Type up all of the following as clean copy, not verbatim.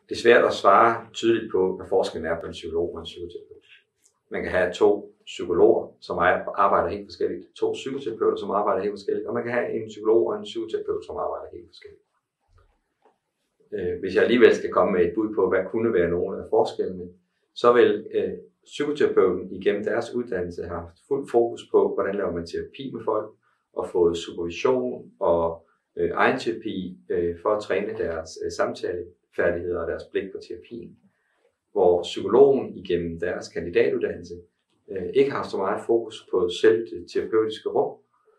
Det er svært at svare tydeligt på, hvad forskellen er på en psykolog og en psykoterapeut. Man kan have 2 psykologer, som arbejder helt forskelligt, 2 psykoterapeuter, som arbejder helt forskelligt, og man kan have en psykolog og en psykoterapeut, som arbejder helt forskelligt. Hvis jeg alligevel skal komme med et bud på, hvad kunne være nogle af forskellene, så vil psykoterapeuten igennem deres uddannelse have haft fuld fokus på, hvordan laver man terapi med folk, og fået supervision og egenterapi for at træne deres samtalefærdigheder og deres blik på terapien. Hvor psykologen igennem deres kandidatuddannelse ikke har haft så meget fokus på selv det terapeutiske rum.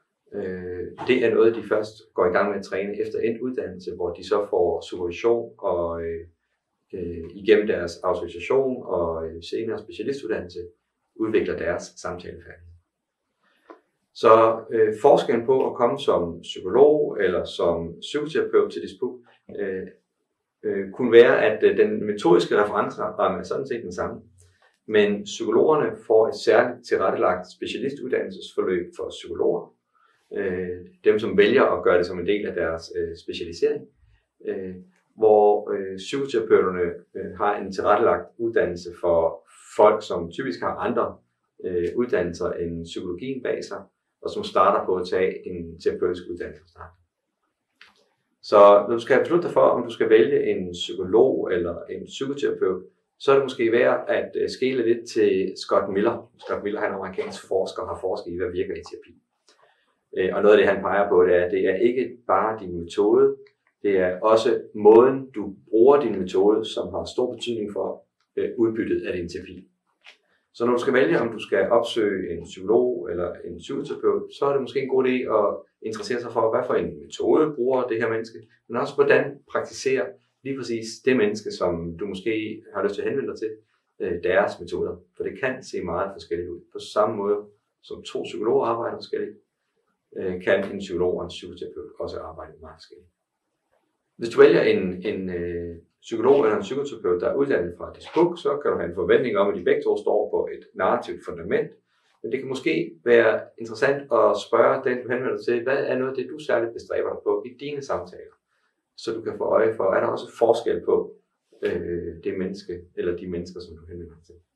Det er noget, de først går i gang med at træne efter endt uddannelse, hvor de så får supervision og igennem deres autorisation og senere specialistuddannelse udvikler deres samtalefærdighed. Så forskellen på at komme som psykolog eller som psykoterapeut til disput kunne være, at den metodiske referenceramme er sådan set den samme. Men psykologerne får et særligt tilrettelagt specialistuddannelsesforløb for psykologer. Dem, som vælger at gøre det som en del af deres specialisering. Hvor psykoterapeuterne har en tilrettelagt uddannelse for folk, som typisk har andre uddannelser end psykologien bag sig, og som starter på at tage en terapeutisk uddannelse fra start. Så når du skal beslutte dig for, om du skal vælge en psykolog eller en psykoterapeut, så er det måske værd at skele lidt til Scott Miller. Scott Miller er en amerikansk forsker og har forsket i, hvad virker i terapi. Og noget af det, han peger på, det er ikke bare din metode, det er også måden, du bruger din metode, som har stor betydning for udbyttet af din terapi. Så når du skal vælge, om du skal opsøge en psykolog eller en psykoterapeut, så er det måske en god idé at interessere sig for, hvad for en metode bruger det her menneske, men også hvordan praktiserer lige præcis det menneske, som du måske har lyst til at henvende dig til, deres metoder. For det kan se meget forskelligt ud. På samme måde som 2 psykologer arbejder forskelligt, kan en psykolog og en psykoterapeut også arbejde meget forskelligt. Hvis du vælger en psykolog eller en psykoterapeut, der er uddannet fra DISPUC, så kan du have en forventning om, at de begge to står på et narrativt fundament. Men det kan måske være interessant at spørge den, du henvender dig til, hvad er noget af det, du særligt bestræber dig på i dine samtaler? Så du kan få øje for, er der også forskel på det menneske, eller de mennesker, som du henvender dig til.